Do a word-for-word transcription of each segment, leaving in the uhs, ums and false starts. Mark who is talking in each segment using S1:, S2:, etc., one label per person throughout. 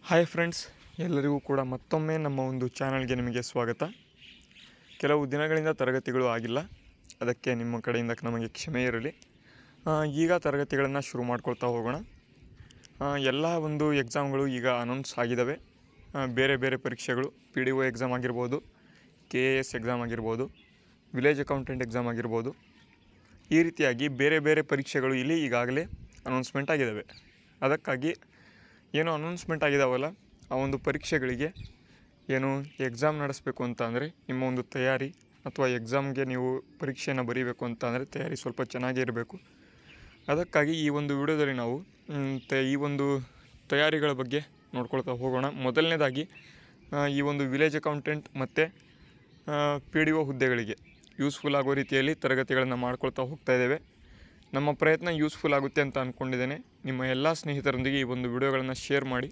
S1: Hi friends, ಎಲ್ಲರಿಗೂ ಕೂಡ ಮತ್ತೊಮ್ಮೆ ನಮ್ಮ ಒಂದು ಚಾನಲ್ಗೆ ನಿಮಗೆ ಸ್ವಾಗತ. ಕೆಲವು ದಿನಗಳಿಂದ ತರಗತಿಗಳು ಆಗಿಲ್ಲ, ಅದಕ್ಕೆ ನಿಮ್ಮ ಕಡೆಯಿಂದ ನಮಗೆ ಕ್ಷಮೆ ಇರಲಿ. ಈಗ ತರಗತಿಗಳನ್ನು ಶುರು ಮಾಡ್ಕೊಳ್ತಾ ಹೋಗೋಣ. ಎಲ್ಲ ಒಂದು ಎಕ್ಸಾಮ್ಗಳು ಈಗ ಅನೌನ್ಸ್ ಆಗಿದ್ದಾವೆ. ಬೇರೆ ಬೇರೆ ಪರೀಕ್ಷೆಗಳು, ಪಿ ಡಿ ಒ ಎಕ್ಸಾಮ್ ಆಗಿರ್ಬೋದು, ಕೆ ಎ ಎಸ್ ಎಕ್ಸಾಮ್ ಆಗಿರ್ಬೋದು, ವಿಲೇಜ್ ಅಕೌಂಟೆಂಟ್ ಎಕ್ಸಾಮ್ ಆಗಿರ್ಬೋದು. ಈ ರೀತಿಯಾಗಿ ಬೇರೆ ಬೇರೆ ಪರೀಕ್ಷೆಗಳು ಇಲ್ಲಿ ಈಗಾಗಲೇ ಅನೌನ್ಸ್ಮೆಂಟ್ ಆಗಿದ್ದಾವೆ. ಅದಕ್ಕಾಗಿ ಏನು ಅನೌನ್ಸ್ಮೆಂಟ್ ಆಗಿದ್ದಾವಲ್ಲ, ಆ ಒಂದು ಪರೀಕ್ಷೆಗಳಿಗೆ ಏನು ಎಕ್ಸಾಮ್ ನಡೆಸಬೇಕು ಅಂತ ಅಂದರೆ ನಿಮ್ಮ ಒಂದು ತಯಾರಿ ಅಥವಾ ಎಕ್ಸಾಮ್ಗೆ ನೀವು ಪರೀಕ್ಷೆಯನ್ನು ಬರೀಬೇಕು ಅಂತ ಅಂದರೆ ತಯಾರಿ ಸ್ವಲ್ಪ ಚೆನ್ನಾಗೇ ಇರಬೇಕು. ಅದಕ್ಕಾಗಿ ಈ ಒಂದು ವಿಡಿಯೋದಲ್ಲಿ ನಾವು ತ ಈ ಒಂದು ತಯಾರಿಗಳ ಬಗ್ಗೆ ನೋಡ್ಕೊಳ್ತಾ ಹೋಗೋಣ. ಮೊದಲನೇದಾಗಿ ಈ ಒಂದು ವಿಲೇಜ್ ಅಕೌಂಟೆಂಟ್ ಮತ್ತು ಪಿ ಡಿ ಒ ಹುದ್ದೆಗಳಿಗೆ ಯೂಸ್ಫುಲ್ ಆಗೋ ರೀತಿಯಲ್ಲಿ ತರಗತಿಗಳನ್ನು ಮಾಡ್ಕೊಳ್ತಾ ಹೋಗ್ತಾ ಇದ್ದೇವೆ. ನಮ್ಮ ಪ್ರಯತ್ನ ಯೂಸ್ಫುಲ್ ಆಗುತ್ತೆ ಅಂತ ಅಂದ್ಕೊಂಡಿದ್ದೇನೆ. ನಿಮ್ಮ ಎಲ್ಲ ಸ್ನೇಹಿತರೊಂದಿಗೆ ಈ ಒಂದು ವಿಡಿಯೋಗಳನ್ನು ಶೇರ್ ಮಾಡಿ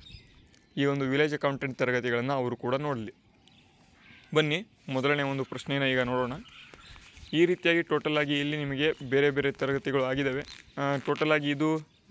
S1: ಈ ಒಂದು ವಿಲೇಜ್ ಅಕೌಂಟೆಂಟ್ ತರಗತಿಗಳನ್ನು ಅವರು ಕೂಡ ನೋಡಲಿ. ಬನ್ನಿ, ಮೊದಲನೇ ಒಂದು ಪ್ರಶ್ನೆಯನ್ನು ಈಗ ನೋಡೋಣ. ಈ ರೀತಿಯಾಗಿ ಟೋಟಲಾಗಿ ಇಲ್ಲಿ ನಿಮಗೆ ಬೇರೆ ಬೇರೆ ತರಗತಿಗಳು ಆಗಿದ್ದಾವೆ. ಟೋಟಲಾಗಿ ಇದು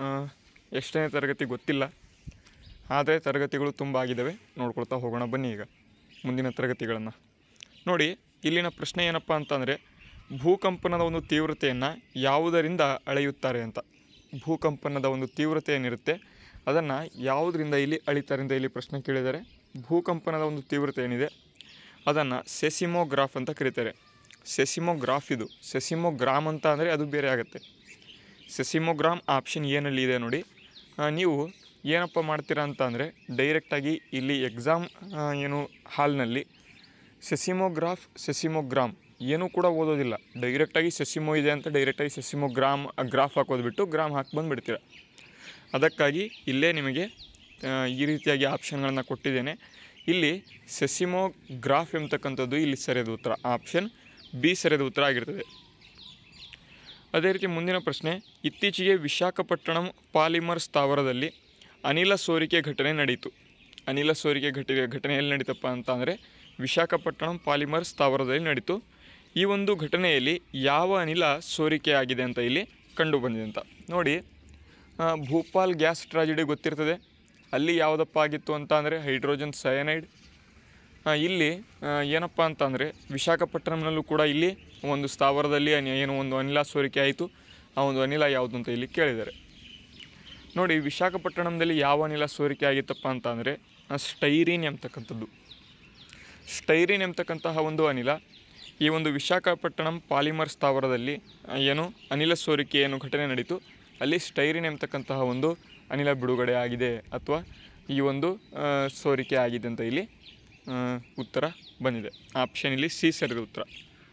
S1: ಎಷ್ಟನೇ ತರಗತಿ ಗೊತ್ತಿಲ್ಲ, ಆದರೆ ತರಗತಿಗಳು ತುಂಬ ಆಗಿದ್ದಾವೆ. ನೋಡ್ಕೊಳ್ತಾ ಹೋಗೋಣ ಬನ್ನಿ ಈಗ ಮುಂದಿನ ತರಗತಿಗಳನ್ನು. ನೋಡಿ, ಇಲ್ಲಿನ ಪ್ರಶ್ನೆ ಏನಪ್ಪ ಅಂತಂದರೆ, ಭೂಕಂಪನದ ಒಂದು ತೀವ್ರತೆಯನ್ನು ಯಾವುದರಿಂದ ಅಳೆಯುತ್ತಾರೆ ಅಂತ. ಭೂಕಂಪನದ ಒಂದು ತೀವ್ರತೆ ಏನಿರುತ್ತೆ ಅದನ್ನು ಯಾವುದರಿಂದ ಇಲ್ಲಿ ಅಳಿತಾರೆ ಅಂತ ಇಲ್ಲಿ ಪ್ರಶ್ನೆ ಕೇಳಿದ್ದಾರೆ. ಭೂಕಂಪನದ ಒಂದು ತೀವ್ರತೆ ಏನಿದೆ ಅದನ್ನು ಸೆಸಿಮೋಗ್ರಾಫ್ ಅಂತ ಕರೀತಾರೆ. ಸೆಸಿಮೋಗ್ರಾಫ್ ಇದು. ಸೆಸಿಮೋಗ್ರಾಮ್ ಅಂತ ಅಂದರೆ ಅದು ಬೇರೆ ಆಗುತ್ತೆ. ಸೆಸಿಮೋಗ್ರಾಮ್ ಆಪ್ಷನ್ ಏನಲ್ಲಿ ಇದೆ ನೋಡಿ. ನೀವು ಏನಪ್ಪ ಮಾಡ್ತೀರಾ ಅಂತ ಅಂದರೆ ಡೈರೆಕ್ಟಾಗಿ ಇಲ್ಲಿ ಎಕ್ಸಾಮ್ ಏನು ಹಾಲ್ನಲ್ಲಿ ಸೆಸಿಮೋಗ್ರಾಫ್ ಸೆಸಿಮೋಗ್ರಾಮ್ ಏನೂ ಕೂಡ ಓದೋದಿಲ್ಲ. ಡೈರೆಕ್ಟಾಗಿ ಸೆಸಿಮೋ ಇದೆ ಅಂತ ಡೈರೆಕ್ಟಾಗಿ ಸೆಸಿಮೋಗ್ರಾಮ್ ಗ್ರಾಫ್ ಹಾಕೋದ್ಬಿಟ್ಟು ಗ್ರಾಮ್ ಹಾಕಿ ಬಂದುಬಿಡ್ತೀರ. ಅದಕ್ಕಾಗಿ ಇಲ್ಲೇ ನಿಮಗೆ ಈ ರೀತಿಯಾಗಿ ಆಪ್ಷನ್ಗಳನ್ನು ಕೊಟ್ಟಿದ್ದೇನೆ. ಇಲ್ಲಿ ಸೆಸಿಮೋಗ್ರಾಫ್ ಎಂಬತಕ್ಕಂಥದ್ದು ಇಲ್ಲಿ ಸರಿಯಾದ ಉತ್ತರ. ಆಪ್ಷನ್ ಬಿ ಸರಿಯಾದ ಉತ್ತರ ಆಗಿರ್ತದೆ. ಅದೇ ರೀತಿ ಮುಂದಿನ ಪ್ರಶ್ನೆ, ಇತ್ತೀಚೆಗೆ ವಿಶಾಖಪಟ್ಟಣಂ ಪಾಲಿಮರ್ ಸ್ಥಾವರದಲ್ಲಿ ಅನಿಲ ಸೋರಿಕೆ ಘಟನೆ ನಡೆಯಿತು. ಅನಿಲ ಸೋರಿಕೆ ಘಟನೆ ಘಟನೆ ಎಲ್ಲಿ ನಡೀತಪ್ಪ ಅಂತ ಅಂದರೆ ವಿಶಾಖಪಟ್ಟಣಂ ಪಾಲಿಮರ್ ಸ್ಥಾವರದಲ್ಲಿ ನಡೀತು. ಈ ಒಂದು ಘಟನೆಯಲ್ಲಿ ಯಾವ ಅನಿಲ ಸೋರಿಕೆ ಆಗಿದೆ ಅಂತ ಇಲ್ಲಿ ಕಂಡು ಬಂದಿದೆ ಅಂತ ನೋಡಿ. ಭೂಪಾಲ್ ಗ್ಯಾಸ್ ಟ್ರಾಜಿಡಿ ಗೊತ್ತಿರ್ತದೆ. ಅಲ್ಲಿ ಯಾವುದಪ್ಪ ಆಗಿತ್ತು ಅಂತ ಅಂದರೆ ಹೈಡ್ರೋಜನ್ ಸಯನೈಡ್. ಇಲ್ಲಿ ಏನಪ್ಪ ಅಂತ ಅಂದರೆ ವಿಶಾಖಪಟ್ಟಣಂನಲ್ಲೂ ಕೂಡ ಇಲ್ಲಿ ಒಂದು ಸ್ಥಾವರದಲ್ಲಿ ಏನು ಒಂದು ಅನಿಲ ಸೋರಿಕೆ ಆಯಿತು. ಆ ಒಂದು ಅನಿಲ ಯಾವುದು ಅಂತ ಇಲ್ಲಿ ಕೇಳಿದ್ದಾರೆ. ನೋಡಿ, ವಿಶಾಖಪಟ್ಟಣಂದಲ್ಲಿ ಯಾವ ಅನಿಲ ಸೋರಿಕೆ ಆಗಿತ್ತಪ್ಪ ಅಂತ ಅಂದರೆ ಸ್ಟೈರಿನ್ ಎಂಬತಕ್ಕಂಥದ್ದು. ಸ್ಟೈರಿನ್ ಎಂಬತಕ್ಕಂತಹ ಒಂದು ಅನಿಲ ಈ ಒಂದು ವಿಶಾಖಪಟ್ಟಣಂ ಪಾಲಿಮರ್ ಸ್ಥಾವರದಲ್ಲಿ ಏನು ಅನಿಲ ಸೋರಿಕೆ ಏನು ಘಟನೆ ನಡೀತು, ಅಲ್ಲಿ ಸ್ಟೈರಿನ್ ಎಂಬತಕ್ಕಂತಹ ಒಂದು ಅನಿಲ ಬಿಡುಗಡೆ ಆಗಿದೆ ಅಥವಾ ಈ ಒಂದು ಸೋರಿಕೆ ಆಗಿದೆ ಅಂತ ಇಲ್ಲಿ ಉತ್ತರ ಬಂದಿದೆ. ಆಪ್ಷನ್ ಇಲ್ಲಿ ಸಿ ಸರಿಯಾದ ಉತ್ತರ.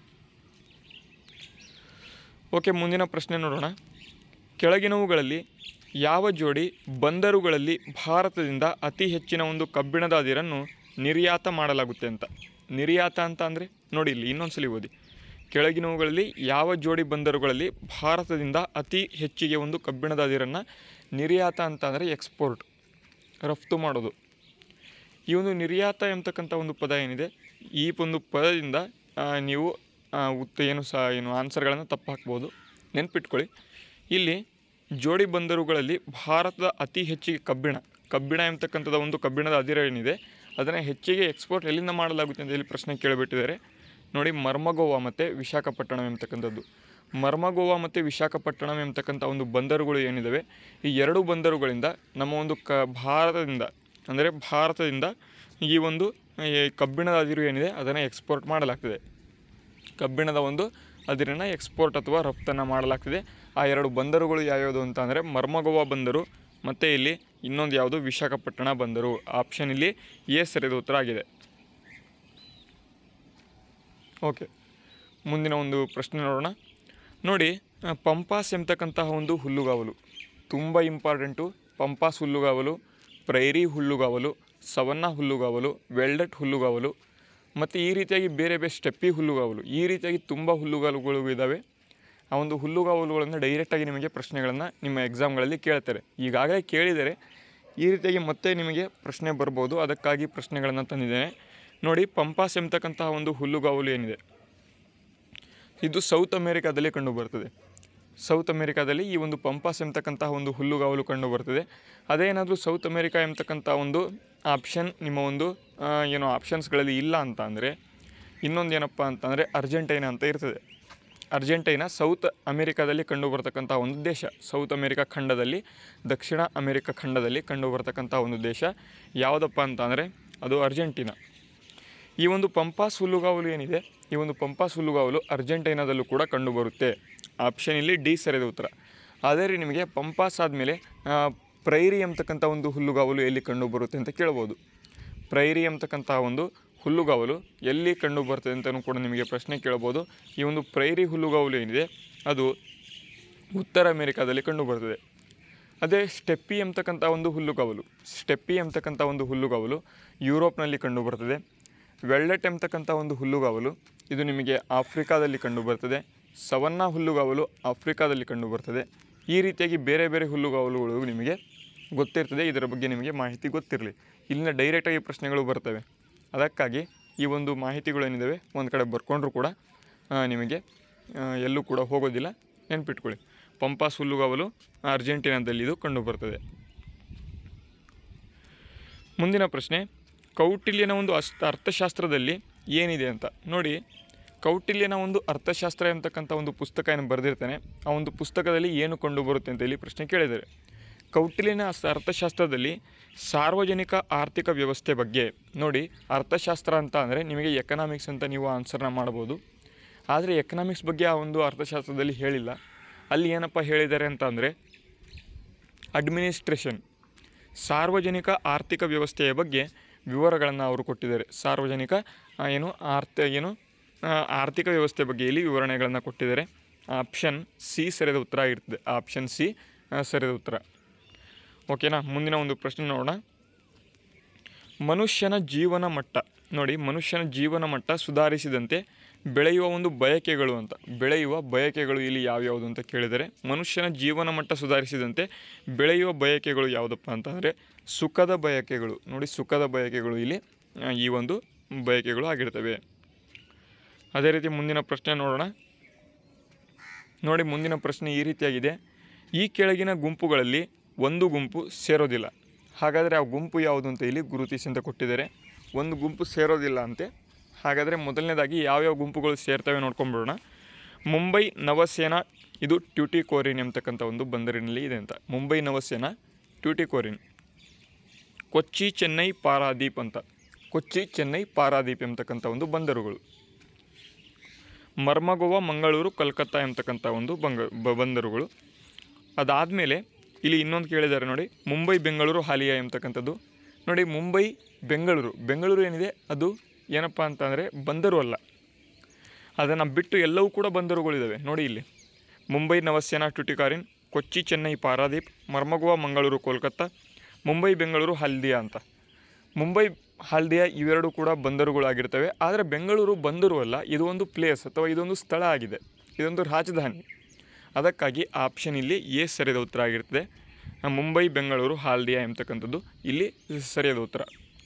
S1: ಓಕೆ, ಮುಂದಿನ ಪ್ರಶ್ನೆ ನೋಡೋಣ. ಕೆಳಗಿನವುಗಳಲ್ಲಿ ಯಾವ ಜೋಡಿ ಬಂದರುಗಳಲ್ಲಿ ಭಾರತದಿಂದ ಅತಿ ಹೆಚ್ಚಿನ ಒಂದು ಕಬ್ಬಿಣದ ಅದಿರನ್ನು ನಿರ್ಯಾತ ಮಾಡಲಾಗುತ್ತೆ ಅಂತ. ನಿರ್ಯಾತ ಅಂತ ಅಂದರೆ ನೋಡಿ, ಇಲ್ಲಿ ಇನ್ನೊಂದ್ಸಲಿ ಓದಿ. ಕೆಳಗಿನವುಗಳಲ್ಲಿ ಯಾವ ಜೋಡಿ ಬಂದರುಗಳಲ್ಲಿ ಭಾರತದಿಂದ ಅತಿ ಹೆಚ್ಚಿಗೆ ಒಂದು ಕಬ್ಬಿಣದ ಅದಿರನ್ನು ನಿರ್ಯಾತ ಅಂತ ಅಂದರೆ ಎಕ್ಸ್ಪೋರ್ಟ್, ರಫ್ತು ಮಾಡೋದು. ಈ ಒಂದು ನಿರ್ಯಾತ ಎಂಬತಕ್ಕಂಥ ಒಂದು ಪದ ಏನಿದೆ, ಈ ಒಂದು ಪದದಿಂದ ನೀವು ಉತ್ತ ಏನು ಸಹ ಏನು ಆನ್ಸರ್ಗಳನ್ನು ತಪ್ಪು ಹಾಕ್ಬೋದು. ನೆನ್ಪಿಟ್ಕೊಳ್ಳಿ, ಇಲ್ಲಿ ಜೋಡಿ ಬಂದರುಗಳಲ್ಲಿ ಭಾರತದ ಅತಿ ಹೆಚ್ಚಿಗೆ ಕಬ್ಬಿಣ ಕಬ್ಬಿಣ ಎಂಬತಕ್ಕಂಥದ್ದು ಒಂದು ಕಬ್ಬಿಣದ ಅದಿರ ಏನಿದೆ ಅದನ್ನು ಹೆಚ್ಚಿಗೆ ಎಕ್ಸ್ಪೋರ್ಟ್ ಎಲ್ಲಿಂದ ಮಾಡಲಾಗುತ್ತೆ ಅಂತ ಇಲ್ಲಿ ಪ್ರಶ್ನೆ ಕೇಳಿಬಿಟ್ಟಿದ್ದಾರೆ. ನೋಡಿ, ಮರ್ಮಗೋವಾ ಮತ್ತು ವಿಶಾಖಪಟ್ಟಣಂ ಎಂಬತಕ್ಕಂಥದ್ದು. ಮರ್ಮಗೋವಾ ಮತ್ತು ವಿಶಾಖಪಟ್ಟಣಂ ಎಂಬತಕ್ಕಂಥ ಒಂದು ಬಂದರುಗಳು ಏನಿದ್ದಾವೆ, ಈ ಎರಡು ಬಂದರುಗಳಿಂದ ನಮ್ಮ ಒಂದು ಕ ಭಾರತದಿಂದ ಅಂದರೆ ಭಾರತದಿಂದ ಈ ಒಂದು ಕಬ್ಬಿಣದ ಅದಿರು ಏನಿದೆ ಅದನ್ನು ಎಕ್ಸ್ಪೋರ್ಟ್ ಮಾಡಲಾಗ್ತದೆ. ಕಬ್ಬಿಣದ ಒಂದು ಅದಿರನ್ನು ಎಕ್ಸ್ಪೋರ್ಟ್ ಅಥವಾ ರಫ್ತನ್ನು ಮಾಡಲಾಗ್ತದೆ. ಆ ಎರಡು ಬಂದರುಗಳು ಯಾವ್ಯಾವುದು ಅಂತ ಅಂದರೆ ಮರ್ಮಗೋವಾ ಬಂದರು ಮತ್ತು ಇಲ್ಲಿ ಇನ್ನೊಂದು ಯಾವುದು ವಿಶಾಖಪಟ್ಟಣ ಬಂದರು. ಆಪ್ಷನ್ ಇಲ್ಲಿ ಎ ಸರಿಯಾದ ಉತ್ತರ ಆಗಿದೆ. ಓಕೆ, ಮುಂದಿನ ಒಂದು ಪ್ರಶ್ನೆ ನೋಡೋಣ. ನೋಡಿ, ಪಂಪಾಸ್ ಎಂಬತಕ್ಕಂತಹ ಒಂದು ಹುಲ್ಲುಗಾವಲು ತುಂಬ ಇಂಪಾರ್ಟೆಂಟು. ಪಂಪಾಸ್ ಹುಲ್ಲುಗಾವಲು, ಪ್ರೈರಿ ಹುಲ್ಲುಗಾವಲು, ಸವನ್ನಾ ಹುಲ್ಲುಗಾವಲು, ವೆಲ್ಡಟ್ ಹುಲ್ಲುಗಾವಲು ಮತ್ತು ಈ ರೀತಿಯಾಗಿ ಬೇರೆ ಬೇರೆ ಸ್ಟೆಪ್ಪಿ ಹುಲ್ಲುಗಾವಲು, ಈ ರೀತಿಯಾಗಿ ತುಂಬ ಹುಲ್ಲುಗಾವಲುಗಳು ಇದ್ದಾವೆ. ಆ ಒಂದು ಹುಲ್ಲುಗಾವಲುಗಳನ್ನು ಡೈರೆಕ್ಟಾಗಿ ನಿಮಗೆ ಪ್ರಶ್ನೆಗಳನ್ನು ನಿಮ್ಮ ಎಕ್ಸಾಮ್ಗಳಲ್ಲಿ ಕೇಳ್ತಾರೆ. ಈಗಾಗಲೇ ಕೇಳಿದರೆ ಈ ರೀತಿಯಾಗಿ ಮತ್ತೆ ನಿಮಗೆ ಪ್ರಶ್ನೆ ಬರ್ಬೋದು. ಅದಕ್ಕಾಗಿ ಪ್ರಶ್ನೆಗಳನ್ನು ತಂದಿದ್ದೇನೆ. ನೋಡಿ, ಪಂಪಾಸ್ ಎಂಬತಕ್ಕಂತಹ ಒಂದು ಹುಲ್ಲುಗಾವಲು ಏನಿದೆ ಇದು ಸೌತ್ ಅಮೇರಿಕಾದಲ್ಲಿ ಕಂಡು ಬರ್ತದೆ. ಸೌತ್ ಅಮೆರಿಕಾದಲ್ಲಿ ಈ ಒಂದು ಪಂಪಾಸ್ ಎಂಬತಕ್ಕಂತಹ ಒಂದು ಹುಲ್ಲುಗಾವಲು ಕಂಡು ಬರ್ತದೆ. ಅದೇನಾದರೂ ಸೌತ್ ಅಮೆರಿಕಾ ಎಂಬತಕ್ಕಂಥ ಒಂದು ಆಪ್ಷನ್ ನಿಮ್ಮ ಒಂದು ಏನೋ ಆಪ್ಷನ್ಸ್ಗಳಲ್ಲಿ ಇಲ್ಲ ಅಂತ ಅಂದರೆ ಇನ್ನೊಂದು ಏನಪ್ಪ ಅಂತಂದರೆ ಅರ್ಜೆಂಟೈನಾ ಅಂತ ಇರ್ತದೆ. ಅರ್ಜೆಂಟೈನಾ ಸೌತ್ ಅಮೆರಿಕಾದಲ್ಲಿ ಕಂಡು ಬರ್ತಕ್ಕಂಥ ಒಂದು ದೇಶ. ಸೌತ್ ಅಮೆರಿಕಾ ಖಂಡದಲ್ಲಿ, ದಕ್ಷಿಣ ಅಮೆರಿಕ ಖಂಡದಲ್ಲಿ ಕಂಡು ಬರ್ತಕ್ಕಂಥ ಒಂದು ದೇಶ ಯಾವುದಪ್ಪ ಅಂತಂದರೆ ಅದು ಅರ್ಜೆಂಟೀನಾ. ಈ ಒಂದು ಪಂಪಾಸ್ ಹುಲ್ಲುಗಾವಲು ಏನಿದೆ, ಈ ಒಂದು ಪಂಪಾಸ್ ಹುಲ್ಲುಗಾವಲು ಅರ್ಜೆಂಟೈನಾದಲ್ಲೂ ಕೂಡ ಕಂಡುಬರುತ್ತೆ. ಆಪ್ಷನ್ ಇಲ್ಲಿ ಡಿ ಸರಿಯಾದ ಉತ್ತರ. ಅದೇ ರೀ ನಿಮಗೆ ಪಂಪಾಸ್ ಆದಮೇಲೆ ಪ್ರೈರಿ ಎಂಬತಕ್ಕಂಥ ಒಂದು ಹುಲ್ಲುಗಾವಲು ಎಲ್ಲಿ ಕಂಡು ಬರುತ್ತೆ ಅಂತ ಕೇಳ್ಬೋದು. ಪ್ರೈರಿ ಎಂಬತಕ್ಕಂಥ ಒಂದು ಹುಲ್ಲುಗಾವಲು ಎಲ್ಲಿ ಕಂಡು ಬರ್ತದೆ ಅಂತಲೂ ಕೂಡ ನಿಮಗೆ ಪ್ರಶ್ನೆ ಕೇಳ್ಬೋದು. ಈ ಒಂದು ಪ್ರೈರಿ ಹುಲ್ಲುಗಾವಲು ಏನಿದೆ ಅದು ಉತ್ತರ ಅಮೆರಿಕಾದಲ್ಲಿ ಕಂಡು ಬರ್ತದೆ. ಅದೇ ಸ್ಟೆಪ್ಪಿ ಎಂಬತಕ್ಕಂಥ ಒಂದು ಹುಲ್ಲುಗಾವಲು ಸ್ಟೆಪ್ಪಿ ಎಂಬತಕ್ಕಂಥ ಒಂದು ಹುಲ್ಲುಗಾವಲು ಯುರೋಪ್ನಲ್ಲಿ ಕಂಡು ಬರ್ತದೆ. ವೆಲ್ವೆಟ್ ಎಂಬತಕ್ಕಂಥ ಒಂದು ಹುಲ್ಲುಗಾವಲು ಇದು ನಿಮಗೆ ಆಫ್ರಿಕಾದಲ್ಲಿ ಕಂಡು ಬರ್ತದೆ. ಸವನ್ನಾ ಹುಲ್ಲುಗಾವಲು ಆಫ್ರಿಕಾದಲ್ಲಿ ಕಂಡು ಬರ್ತದೆ. ಈ ರೀತಿಯಾಗಿ ಬೇರೆ ಬೇರೆ ಹುಲ್ಲುಗಾವಲುಗಳು ನಿಮಗೆ ಗೊತ್ತಿರ್ತದೆ. ಇದರ ಬಗ್ಗೆ ನಿಮಗೆ ಮಾಹಿತಿ ಗೊತ್ತಿರಲಿ. ಇಲ್ಲಿಂದ ಡೈರೆಕ್ಟಾಗಿ ಪ್ರಶ್ನೆಗಳು ಬರ್ತವೆ. ಅದಕ್ಕಾಗಿ ಈ ಒಂದು ಮಾಹಿತಿಗಳೇನಿದ್ದಾವೆ ಒಂದು ಕಡೆ ಬರ್ಕೊಂಡ್ರೂ ಕೂಡ ನಿಮಗೆ ಎಲ್ಲೂ ಕೂಡ ಹೋಗೋದಿಲ್ಲ, ನೆನ್ಪಿಟ್ಕೊಳ್ಳಿ. ಪಂಪಾಸ್ ಹುಲ್ಲುಗಾವಲು ಅರ್ಜೆಂಟೀನಾದಲ್ಲಿ ಇದು ಕಂಡು ಬರ್ತದೆ. ಮುಂದಿನ ಪ್ರಶ್ನೆ, ಕೌಟಿಲ್ಯನ ಒಂದು ಅಸ್ ಅರ್ಥಶಾಸ್ತ್ರದಲ್ಲಿ ಏನಿದೆ ಅಂತ ನೋಡಿ. ಕೌಟಿಲ್ಯನ ಒಂದು ಅರ್ಥಶಾಸ್ತ್ರ ಎಂಬತಕ್ಕಂಥ ಒಂದು ಪುಸ್ತಕ ಏನು ಬರೆದಿರ್ತಾನೆ, ಆ ಒಂದು ಪುಸ್ತಕದಲ್ಲಿ ಏನು ಕಂಡು ಬರುತ್ತೆ ಅಂತ ಇಲ್ಲಿ ಪ್ರಶ್ನೆ ಕೇಳಿದ್ದಾರೆ. ಕೌಟಿಲ್ಯನ ಅರ್ಥಶಾಸ್ತ್ರದಲ್ಲಿ ಸಾರ್ವಜನಿಕ ಆರ್ಥಿಕ ವ್ಯವಸ್ಥೆ ಬಗ್ಗೆ ನೋಡಿ. ಅರ್ಥಶಾಸ್ತ್ರ ಅಂತ ಅಂದರೆ ನಿಮಗೆ ಎಕನಾಮಿಕ್ಸ್ ಅಂತ ನೀವು ಆನ್ಸರ್ನ ಮಾಡ್ಬೋದು. ಆದರೆ ಎಕನಾಮಿಕ್ಸ್ ಬಗ್ಗೆ ಆ ಒಂದು ಅರ್ಥಶಾಸ್ತ್ರದಲ್ಲಿ ಹೇಳಿಲ್ಲ. ಅಲ್ಲಿ ಏನಪ್ಪ ಹೇಳಿದ್ದಾರೆ ಅಂತ ಅಂದರೆ ಅಡ್ಮಿನಿಸ್ಟ್ರೇಷನ್, ಸಾರ್ವಜನಿಕ ಆರ್ಥಿಕ ವ್ಯವಸ್ಥೆಯ ಬಗ್ಗೆ ವಿವರಗಳನ್ನು ಅವರು ಕೊಟ್ಟಿದ್ದಾರೆ. ಸಾರ್ವಜನಿಕ ಏನು ಆರ್ಥ ಏನು ಆರ್ಥಿಕ ವ್ಯವಸ್ಥೆ ಬಗ್ಗೆ ಇಲ್ಲಿ ವಿವರಣೆಗಳನ್ನು ಕೊಟ್ಟಿದ್ದಾರೆ. ಆಪ್ಷನ್ ಸಿ ಸರಿಯಾದ ಉತ್ತರ ಆಗಿರ್ತದೆ. ಆಪ್ಷನ್ ಸಿ ಸರಿಯಾದ ಉತ್ತರ. ಓಕೆನಾ. ಮುಂದಿನ ಒಂದು ಪ್ರಶ್ನೆ ನೋಡೋಣ. ಮನುಷ್ಯನ ಜೀವನ ಮಟ್ಟ ನೋಡಿ. ಮನುಷ್ಯನ ಜೀವನ ಮಟ್ಟ ಸುಧಾರಿಸಿದಂತೆ ಬೆಳೆಯುವ ಒಂದು ಬಯಕೆಗಳು ಅಂತ. ಬೆಳೆಯುವ ಬಯಕೆಗಳು ಇಲ್ಲಿ ಯಾವ್ಯಾವುದು ಅಂತ ಕೇಳಿದರೆ, ಮನುಷ್ಯನ ಜೀವನ ಮಟ್ಟ ಸುಧಾರಿಸಿದಂತೆ ಬೆಳೆಯುವ ಬಯಕೆಗಳು ಯಾವುದಪ್ಪ ಅಂತಂದರೆ ಸುಖದ ಬಯಕೆಗಳು ನೋಡಿ. ಸುಖದ ಬಯಕೆಗಳು ಇಲ್ಲಿ ಈ ಒಂದು ಬಯಕೆಗಳು ಆಗಿರ್ತವೆ. ಅದೇ ರೀತಿ ಮುಂದಿನ ಪ್ರಶ್ನೆ ನೋಡೋಣ ನೋಡಿ. ಮುಂದಿನ ಪ್ರಶ್ನೆ ಈ ರೀತಿಯಾಗಿದೆ. ಈ ಕೆಳಗಿನ ಗುಂಪುಗಳಲ್ಲಿ ಒಂದು ಗುಂಪು ಸೇರೋದಿಲ್ಲ. ಹಾಗಾದರೆ ಆ ಗುಂಪು ಯಾವುದು ಅಂತ ಇಲ್ಲಿ ಗುರುತಿಸಿ ಅಂತ ಕೊಟ್ಟಿದ್ದಾರೆ. ಒಂದು ಗುಂಪು ಸೇರೋದಿಲ್ಲ ಅಂತೆ. ಹಾಗಾದರೆ ಮೊದಲನೇದಾಗಿ ಯಾವ್ಯಾವ ಗುಂಪುಗಳು ಸೇರ್ತವೆ ನೋಡ್ಕೊಂಡ್ಬಿಡೋಣ. ಮುಂಬೈ ನವಸೇನಾ ಇದು ಟ್ಯೂಟಿಕೋರಿನ್ ಎಂಬತಕ್ಕಂಥ ಒಂದು ಬಂದರಿನಲ್ಲಿ ಇದೆ ಅಂತ. ಮುಂಬೈ ನವಸೇನಾ ಟ್ಯೂಟಿಕೋರಿನ್. ಕೊಚ್ಚಿ ಚೆನ್ನೈ ಪಾರಾದೀಪ್ ಅಂತ. ಕೊಚ್ಚಿ ಚೆನ್ನೈ ಪಾರಾದೀಪ್ ಎಂಬತಕ್ಕಂಥ ಒಂದು ಬಂದರುಗಳು. ಮರ್ಮಗೋವಾ ಮಂಗಳೂರು ಕಲ್ಕತ್ತಾ ಎಂಬತಕ್ಕಂಥ ಒಂದು ಬಂಗ ಬಂದರುಗಳು. ಅದಾದಮೇಲೆ ಇಲ್ಲಿ ಇನ್ನೊಂದು ಕೇಳಿದ್ದಾರೆ ನೋಡಿ. ಮುಂಬೈ ಬೆಂಗಳೂರು ಹಾಲಿಯಾ ಎಂಬತಕ್ಕಂಥದ್ದು ನೋಡಿ. ಮುಂಬೈ ಬೆಂಗಳೂರು ಬೆಂಗಳೂರು ಏನಿದೆ ಅದು ಏನಪ್ಪ ಅಂತಂದರೆ ಬಂದರು ಅಲ್ಲ. ಅದನ್ನು ಬಿಟ್ಟು ಎಲ್ಲವೂ ಕೂಡ ಬಂದರುಗಳಿದ್ದಾವೆ ನೋಡಿ. ಇಲ್ಲಿ ಮುಂಬೈ ನವಸೇನಾ ಟ್ಯೂಟಿಕಾರಿನ್, ಕೊಚ್ಚಿ ಚೆನ್ನೈ ಪಾರಾದೀಪ್, ಮರ್ಮಗೋವಾ ಮಂಗಳೂರು ಕೋಲ್ಕತ್ತಾ, ಮುಂಬೈ ಬೆಂಗಳೂರು ಹಲ್ದಿಯಾ ಅಂತ. ಮುಂಬೈ ಹಲ್ದಿಯಾ ಇವೆರಡು ಕೂಡ ಬಂದರುಗಳಾಗಿರ್ತವೆ. ಆದರೆ ಬೆಂಗಳೂರು ಬಂದರು ಅಲ್ಲ, ಇದು ಒಂದು ಪ್ಲೇಸ್ ಅಥವಾ ಇದೊಂದು ಸ್ಥಳ ಆಗಿದೆ, ಇದೊಂದು ರಾಜಧಾನಿ. ಅದಕ್ಕಾಗಿ ಆಪ್ಷನ್ ಇಲ್ಲಿ ಎ ಸರಿಯಾದ ಉತ್ತರ ಆಗಿರ್ತದೆ. ಮುಂಬೈ ಬೆಂಗಳೂರು ಹಾಲ್ದಿಯಾ ಎಂಬತಕ್ಕಂಥದ್ದು ಇಲ್ಲಿ ಸರಿಯಾದ ಉತ್ತರ.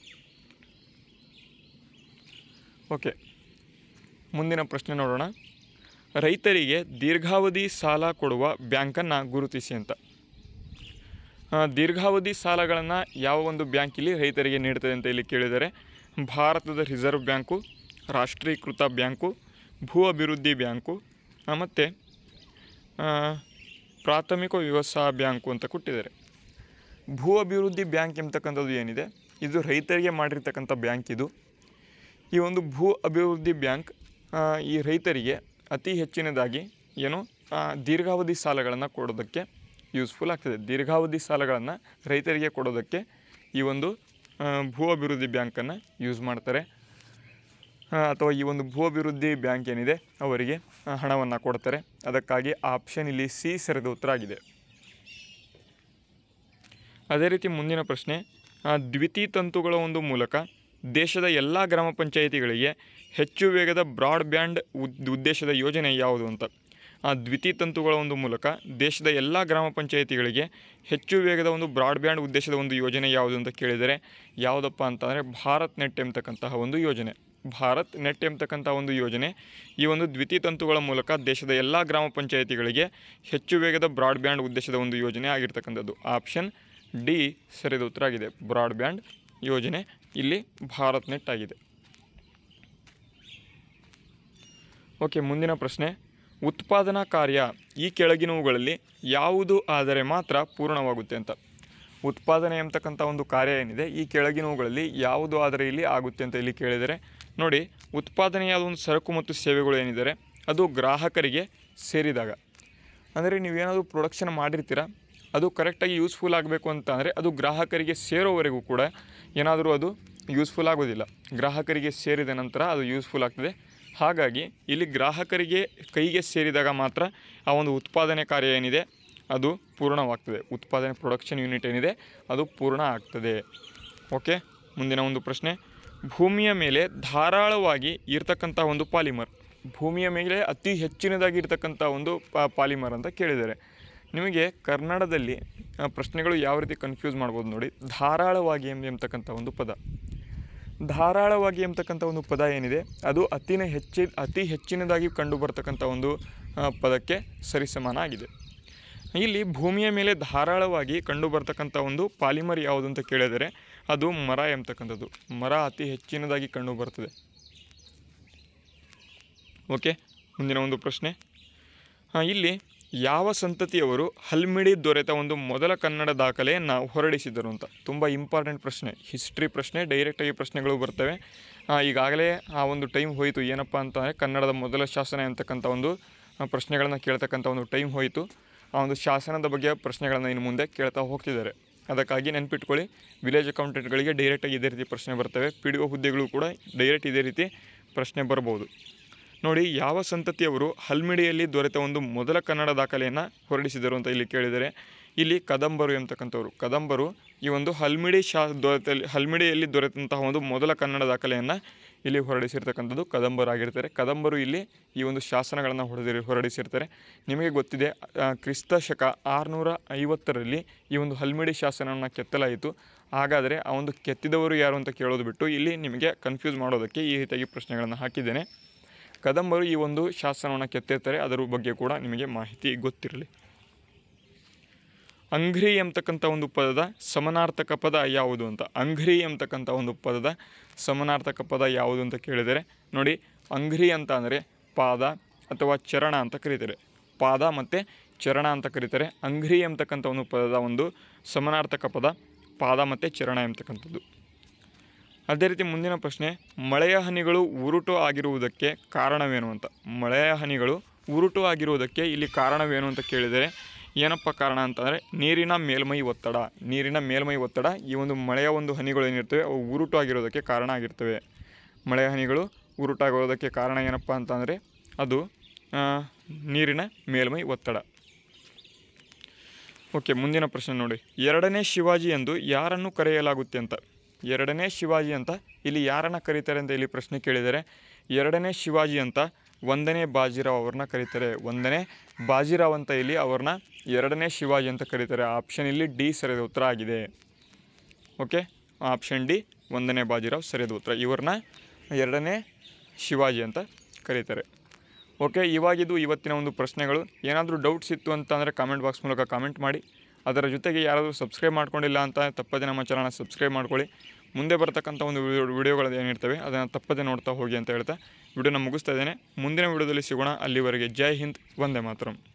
S1: ಓಕೆ, ಮುಂದಿನ ಪ್ರಶ್ನೆ ನೋಡೋಣ. ರೈತರಿಗೆ ದೀರ್ಘಾವಧಿ ಸಾಲ ಕೊಡುವ ಬ್ಯಾಂಕನ್ನು ಗುರುತಿಸಿ ಅಂತ. ದೀರ್ಘಾವಧಿ ಸಾಲಗಳನ್ನು ಯಾವ ಒಂದು ಬ್ಯಾಂಕ್ ಇಲ್ಲಿ ರೈತರಿಗೆ ನೀಡ್ತದೆ ಅಂತ ಇಲ್ಲಿ ಕೇಳಿದರೆ, ಭಾರತದ ರಿಸರ್ವ್ ಬ್ಯಾಂಕು, ರಾಷ್ಟ್ರೀಕೃತ ಬ್ಯಾಂಕು, ಭೂ ಅಭಿವೃದ್ಧಿ ಬ್ಯಾಂಕು ಮತ್ತು ಪ್ರಾಥಮಿಕ ವ್ಯವಸಾಯ ಬ್ಯಾಂಕು ಅಂತ ಕೊಟ್ಟಿದ್ದಾರೆ. ಭೂ ಅಭಿವೃದ್ಧಿ ಬ್ಯಾಂಕ್ ಎಂಬತಕ್ಕಂಥದ್ದು ಏನಿದೆ ಇದು ರೈತರಿಗೆ ಮಾಡಿರ್ತಕ್ಕಂಥ ಬ್ಯಾಂಕ್. ಇದು ಈ ಒಂದು ಭೂ ಅಭಿವೃದ್ಧಿ ಬ್ಯಾಂಕ್ ಈ ರೈತರಿಗೆ ಅತಿ ಹೆಚ್ಚಿನದಾಗಿ ಏನು ದೀರ್ಘಾವಧಿ ಸಾಲಗಳನ್ನು ಕೊಡೋದಕ್ಕೆ ಯೂಸ್ಫುಲ್ ಆಗ್ತದೆ. ದೀರ್ಘಾವಧಿ ಸಾಲಗಳನ್ನು ರೈತರಿಗೆ ಕೊಡೋದಕ್ಕೆ ಈ ಒಂದು ಭೂ ಅಭಿವೃದ್ಧಿ ಬ್ಯಾಂಕನ್ನು ಯೂಸ್ ಮಾಡ್ತಾರೆ. ಅಥವಾ ಈ ಒಂದು ಭೂ ಅಭಿವೃದ್ಧಿ ಬ್ಯಾಂಕ್ ಏನಿದೆ ಅವರಿಗೆ ಹಣವನ್ನು ಕೊಡ್ತಾರೆ. ಅದಕ್ಕಾಗಿ ಆಪ್ಷನ್ ಇಲ್ಲಿ ಸಿ ಸರಿಯಾದ ಉತ್ತರ ಆಗಿದೆ. ಅದೇ ರೀತಿ ಮುಂದಿನ ಪ್ರಶ್ನೆ, ದ್ವಿತೀಯ ತಂತುಗಳ ಒಂದು ಮೂಲಕ ದೇಶದ ಎಲ್ಲ ಗ್ರಾಮ ಪಂಚಾಯಿತಿಗಳಿಗೆ ಹೆಚ್ಚು ವೇಗದ ಬ್ರಾಡ್ಬ್ಯಾಂಡ್ ಉದ್ದೇಶದ ಯೋಜನೆ ಯಾವುದು ಅಂತ. ಆ ದ್ವಿತೀಯ ತಂತುಗಳ ಒಂದು ಮೂಲಕ ದೇಶದ ಎಲ್ಲ ಗ್ರಾಮ ಪಂಚಾಯಿತಿಗಳಿಗೆ ಹೆಚ್ಚು ವೇಗದ ಒಂದು ಬ್ರಾಡ್ಬ್ಯಾಂಡ್ ಉದ್ದೇಶದ ಒಂದು ಯೋಜನೆ ಯಾವುದು ಅಂತ ಕೇಳಿದರೆ ಯಾವುದಪ್ಪ ಅಂತಂದರೆ ಭಾರತ್ ನೆಟ್ ಎಂಬತಕ್ಕಂತಹ ಒಂದು ಯೋಜನೆ. ಭಾರತ್ ನೆಟ್ ಎಂಬತಕ್ಕಂಥ ಒಂದು ಯೋಜನೆ ಈ ಒಂದು ದ್ವಿತೀಯ ತಂತುಗಳ ಮೂಲಕ ದೇಶದ ಎಲ್ಲ ಗ್ರಾಮ ಪಂಚಾಯಿತಿಗಳಿಗೆ ಹೆಚ್ಚು ವೇಗದ ಬ್ರಾಡ್ಬ್ಯಾಂಡ್ ಉದ್ದೇಶದ ಒಂದು ಯೋಜನೆ ಆಗಿರ್ತಕ್ಕಂಥದ್ದು. ಆಪ್ಷನ್ ಡಿ ಸರಿಯಾದ ಉತ್ತರ ಆಗಿದೆ. ಬ್ರಾಡ್ಬ್ಯಾಂಡ್ ಯೋಜನೆ ಇಲ್ಲಿ ಭಾರತ್ ನೆಟ್ ಆಗಿದೆ. ಓಕೆ, ಮುಂದಿನ ಪ್ರಶ್ನೆ. ಉತ್ಪಾದನಾ ಕಾರ್ಯ ಈ ಕೆಳಗಿನವುಗಳಲ್ಲಿ ಯಾವುದು ಆದರೆ ಮಾತ್ರ ಪೂರ್ಣವಾಗುತ್ತೆ ಅಂತ. ಉತ್ಪಾದನೆ ಎಂಬತಕ್ಕಂಥ ಒಂದು ಕಾರ್ಯ ಏನಿದೆ ಈ ಕೆಳಗಿನವುಗಳಲ್ಲಿ ಯಾವುದು ಆದರೆ ಇಲ್ಲಿ ಆಗುತ್ತೆ ಅಂತ ಇಲ್ಲಿ ಕೇಳಿದರೆ ನೋಡಿ, ಉತ್ಪಾದನೆಯಾದ ಒಂದು ಸರಕು ಮತ್ತು ಸೇವೆಗಳು ಏನಿದ್ದಾರೆ ಅದು ಗ್ರಾಹಕರಿಗೆ ಸೇರಿದಾಗ, ಅಂದರೆ ನೀವೇನಾದರೂ ಪ್ರೊಡಕ್ಷನ್ ಮಾಡಿರ್ತೀರ ಅದು ಕರೆಕ್ಟಾಗಿ ಯೂಸ್ಫುಲ್ ಆಗಬೇಕು ಅಂತ ಅಂದರೆ ಅದು ಗ್ರಾಹಕರಿಗೆ ಸೇರೋವರೆಗೂ ಕೂಡ ಏನಾದರೂ ಅದು ಯೂಸ್ಫುಲ್ ಆಗೋದಿಲ್ಲ. ಗ್ರಾಹಕರಿಗೆ ಸೇರಿದ ನಂತರ ಅದು ಯೂಸ್ಫುಲ್ ಆಗ್ತದೆ. ಹಾಗಾಗಿ ಇಲ್ಲಿ ಗ್ರಾಹಕರಿಗೆ ಕೈಗೆ ಸೇರಿದಾಗ ಮಾತ್ರ ಆ ಒಂದು ಉತ್ಪಾದನೆ ಕಾರ್ಯ ಏನಿದೆ ಅದು ಪೂರ್ಣವಾಗ್ತದೆ. ಉತ್ಪಾದನೆ ಪ್ರೊಡಕ್ಷನ್ ಯೂನಿಟ್ ಏನಿದೆ ಅದು ಪೂರ್ಣ ಆಗ್ತದೆ. ಓಕೆ, ಮುಂದಿನ ಒಂದು ಪ್ರಶ್ನೆ. ಭೂಮಿಯ ಮೇಲೆ ಧಾರಾಳವಾಗಿ ಇರ್ತಕ್ಕಂಥ ಒಂದು ಪಾಲಿಮರ್, ಭೂಮಿಯ ಮೇಲೆ ಅತಿ ಹೆಚ್ಚಿನದಾಗಿ ಇರ್ತಕ್ಕಂಥ ಒಂದು ಪಾಲಿಮರ್ ಅಂತ ಕೇಳಿದ್ದಾರೆ. ನಿಮಗೆ ಕನ್ನಡದಲ್ಲಿ ಪ್ರಶ್ನೆಗಳು ಯಾವ ರೀತಿ ಕನ್ಫ್ಯೂಸ್ ಮಾಡ್ಬೋದು ನೋಡಿ. ಧಾರಾಳವಾಗಿ ಎಂಬತಕ್ಕಂಥ ಒಂದು ಪದ, ಧಾರಾಳವಾಗಿ ಎಂಬತಕ್ಕಂಥ ಒಂದು ಪದ ಏನಿದೆ ಅದು ಅತಿನ ಹೆಚ್ಚಿ ಅತಿ ಹೆಚ್ಚಿನದಾಗಿ ಕಂಡು ಬರ್ತಕ್ಕಂಥ ಒಂದು ಪದಕ್ಕೆ ಸರಿಸಮಾನ ಆಗಿದೆ. ಇಲ್ಲಿ ಭೂಮಿಯ ಮೇಲೆ ಧಾರಾಳವಾಗಿ ಕಂಡು ಬರ್ತಕ್ಕಂಥ ಒಂದು ಪಾಲಿಮರ್ ಯಾವುದು ಅಂತ ಕೇಳಿದರೆ ಅದು ಮರ ಎಂಬತಕ್ಕಂಥದ್ದು. ಮರ ಅತಿ ಹೆಚ್ಚಿನದಾಗಿ ಕಂಡು ಬರ್ತದೆ. ಓಕೆ, ಮುಂದಿನ ಒಂದು ಪ್ರಶ್ನೆ. ಇಲ್ಲಿ ಯಾವ ಸಂತತಿಯವರು ಹಲ್ಮಿಡಿ ದೊರೆತ ಒಂದು ಮೊದಲ ಕನ್ನಡ ದಾಖಲೆಯನ್ನು ಹೊರಡಿಸಿದರು ಅಂತ. ತುಂಬ ಇಂಪಾರ್ಟೆಂಟ್ ಪ್ರಶ್ನೆ, ಹಿಸ್ಟ್ರಿ ಪ್ರಶ್ನೆ, ಡೈರೆಕ್ಟಾಗಿ ಪ್ರಶ್ನೆಗಳು ಬರ್ತವೆ. ಈಗಾಗಲೇ ಆ ಒಂದು ಟೈಮ್ ಹೋಯಿತು. ಏನಪ್ಪ ಅಂತಂದರೆ ಕನ್ನಡದ ಮೊದಲ ಶಾಸನ ಅಂತಕ್ಕಂಥ ಒಂದು ಪ್ರಶ್ನೆಗಳನ್ನು ಕೇಳ್ತಕ್ಕಂಥ ಒಂದು ಟೈಮ್ ಹೋಯಿತು. ಆ ಒಂದು ಶಾಸನದ ಬಗ್ಗೆ ಪ್ರಶ್ನೆಗಳನ್ನು ಇನ್ನು ಮುಂದೆ ಕೇಳ್ತಾ ಹೋಗ್ತಿದ್ದಾರೆ. ಅದಕ್ಕಾಗಿ ನೆನ್ಪಿಟ್ಕೊಳ್ಳಿ, ವಿಲೇಜ್ ಅಕೌಂಟೆಂಟ್ಗಳಿಗೆ ಡೈರೆಕ್ಟಾಗಿ ಇದೇ ರೀತಿ ಪ್ರಶ್ನೆ ಬರ್ತವೆ. ಪಿ ಡಿ ಒ ಹುದ್ದೆಗಳು ಕೂಡ ಡೈರೆಕ್ಟ್ ಇದೇ ರೀತಿ ಪ್ರಶ್ನೆ ಬರ್ಬೋದು. ನೋಡಿ, ಯಾವ ಸಂತತಿಯವರು ಹಲ್ಮಿಡಿಯಲ್ಲಿ ದೊರೆತ ಒಂದು ಮೊದಲ ಕನ್ನಡ ದಾಖಲೆಯನ್ನು ಹೊರಡಿಸಿದರು ಅಂತ ಇಲ್ಲಿ ಕೇಳಿದರೆ ಇಲ್ಲಿ ಕದಂಬರು ಎಂಬತಕ್ಕಂಥವ್ರು. ಕದಂಬರು ಈ ಒಂದು ಹಲ್ಮಿಡಿ ಶಾ ದೊರೆತ ಹಲ್ಮಿಡಿಯಲ್ಲಿ ದೊರೆತಂತಹ ಒಂದು ಮೊದಲ ಕನ್ನಡ ದಾಖಲೆಯನ್ನು ಇಲ್ಲಿ ಹೊರಡಿಸಿರ್ತಕ್ಕಂಥದ್ದು ಕದಂಬರಾಗಿರ್ತಾರೆ. ಕದಂಬರು ಇಲ್ಲಿ ಈ ಒಂದು ಶಾಸನಗಳನ್ನು ಹೊಡೆದಿರಿ ಹೊರಡಿಸಿರ್ತಾರೆ. ನಿಮಗೆ ಗೊತ್ತಿದೆ, ಕ್ರಿಸ್ತ ಶಕ ಆರುನೂರ ಐವತ್ತರಲ್ಲಿ ಈ ಒಂದು ಹಲ್ಮಿಡಿ ಶಾಸನವನ್ನು ಕೆತ್ತಲಾಯಿತು. ಹಾಗಾದರೆ ಆ ಒಂದು ಕೆತ್ತಿದವರು ಯಾರು ಅಂತ ಕೇಳೋದು ಬಿಟ್ಟು ಇಲ್ಲಿ ನಿಮಗೆ ಕನ್ಫ್ಯೂಸ್ ಮಾಡೋದಕ್ಕೆ ಈ ರೀತಿಯಾಗಿ ಪ್ರಶ್ನೆಗಳನ್ನು ಹಾಕಿದ್ದೇನೆ. ಕದಂಬರು ಈ ಒಂದು ಶಾಸನವನ್ನು ಕೆತ್ತಿರ್ತಾರೆ, ಅದರ ಬಗ್ಗೆ ಕೂಡ ನಿಮಗೆ ಮಾಹಿತಿ ಗೊತ್ತಿರಲಿ. ಅಂಘ್ರಿ ಎಂಬತಕ್ಕಂಥ ಒಂದು ಪದದ ಸಮಾನಾರ್ಥಕ ಪದ ಯಾವುದು ಅಂತ. ಅಂಘ್ರಿ ಎಂಬತಕ್ಕಂಥ ಒಂದು ಪದದ ಸಮಾನಾರ್ಥಕ ಪದ ಯಾವುದು ಅಂತ ಕೇಳಿದರೆ ನೋಡಿ, ಅಂಘ್ರಿ ಅಂತ ಅಂದರೆ ಪಾದ ಅಥವಾ ಚರಣ ಅಂತ ಕರೀತಾರೆ. ಪಾದ ಮತ್ತು ಚರಣ ಅಂತ ಕರೀತಾರೆ. ಅಂಘ್ರಿ ಎಂಬತಕ್ಕಂಥ ಒಂದು ಪದದ ಒಂದು ಸಮಾನಾರ್ಥಕ ಪದ ಪಾದ ಮತ್ತು ಚರಣ ಎಂಬತಕ್ಕಂಥದ್ದು. ಅದೇ ರೀತಿ ಮುಂದಿನ ಪ್ರಶ್ನೆ, ಮಳೆಯ ಹನಿಗಳು ಉರುಟು ಆಗಿರುವುದಕ್ಕೆ ಕಾರಣವೇನು ಅಂತ. ಮಳೆಯ ಹನಿಗಳು ಉರುಟು ಆಗಿರುವುದಕ್ಕೆ ಇಲ್ಲಿ ಕಾರಣವೇನು ಅಂತ ಕೇಳಿದರೆ ಏನಪ್ಪ ಕಾರಣ ಅಂತಂದರೆ ನೀರಿನ ಮೇಲ್ಮೈ ಒತ್ತಡ. ನೀರಿನ ಮೇಲ್ಮೈ ಒತ್ತಡ ಈ ಒಂದು ಮಳೆಯ ಒಂದು ಹನಿಗಳು ಏನಿರ್ತವೆ ಅವು ಉರುಟು ಆಗಿರೋದಕ್ಕೆ ಕಾರಣ ಆಗಿರ್ತವೆ. ಮಳೆಯ ಹನಿಗಳು ಉರುಟಾಗಿರೋದಕ್ಕೆ ಕಾರಣ ಏನಪ್ಪ ಅಂತಂದರೆ ಅದು ನೀರಿನ ಮೇಲ್ಮೈ ಒತ್ತಡ. ಓಕೆ, ಮುಂದಿನ ಪ್ರಶ್ನೆ ನೋಡಿ. ಎರಡನೇ ಶಿವಾಜಿ ಎಂದು ಯಾರನ್ನು ಕರೆಯಲಾಗುತ್ತೆ ಅಂತ. ಎರಡನೇ ಶಿವಾಜಿ ಅಂತ ಇಲ್ಲಿ ಯಾರನ್ನು ಕರೀತಾರೆ ಅಂತ ಇಲ್ಲಿ ಪ್ರಶ್ನೆ ಕೇಳಿದರೆ ಎರಡನೇ ಶಿವಾಜಿ ಅಂತ ಒಂದನೇ ಬಾಜಿರಾವ್ ಅವ್ರನ್ನ ಕರೀತಾರೆ. ಒಂದನೇ ಬಾಜಿರಾವ್ ಅಂತ ಇಲ್ಲಿ ಅವ್ರನ್ನ ಎರಡನೇ ಶಿವಾಜಿ ಅಂತ ಕರೀತಾರೆ. ಆಪ್ಷನ್ ಇಲ್ಲಿ ಡಿ ಸರಿಯಾದ ಉತ್ತರ ಆಗಿದೆ. ಓಕೆ, ಆಪ್ಷನ್ ಡಿ ಒಂದನೇ ಬಾಜಿರಾವ್ ಸರಿಯಾದ ಉತ್ತರ. ಇವ್ರನ್ನ ಎರಡನೇ ಶಿವಾಜಿ ಅಂತ ಕರೀತಾರೆ. ಓಕೆ, ಇವಾಗಿದ್ದು ಇವತ್ತಿನ ಒಂದು ಪ್ರಶ್ನೆಗಳು. ಏನಾದರೂ ಡೌಟ್ಸ್ ಇತ್ತು ಅಂತಂದರೆ ಕಾಮೆಂಟ್ ಬಾಕ್ಸ್ ಮೂಲಕ ಕಾಮೆಂಟ್ ಮಾಡಿ. ಅದರ ಜೊತೆಗೆ ಯಾರಾದರೂ ಸಬ್ಸ್ಕ್ರೈಬ್ ಮಾಡ್ಕೊಂಡಿಲ್ಲ ಅಂತ ತಪ್ಪದೆ ನಮ್ಮ ಚಾನಲ್ನ ಸಬ್ಸ್ಕ್ರೈಬ್ ಮಾಡ್ಕೊಳ್ಳಿ. ಮುಂದೆ ಬರ್ತಕ್ಕಂಥ ಒಂದು ವಿಡಿಯೋ ವಿಡಿಯೋಗಳು ಏನಿರ್ತವೆ ಅದನ್ನು ತಪ್ಪದೆ ನೋಡ್ತಾ ಹೋಗಿ ಅಂತ ಹೇಳ್ತಾ ವಿಡಿಯೋನ ಮುಗಿಸ್ತಾ ಇದ್ದೇನೆ. ಮುಂದಿನ ವಿಡಿಯೋದಲ್ಲಿ ಸಿಗೋಣ. ಅಲ್ಲಿವರೆಗೆ ಜೈ ಹಿಂದ್, ವಂದೇ ಮಾತರಂ.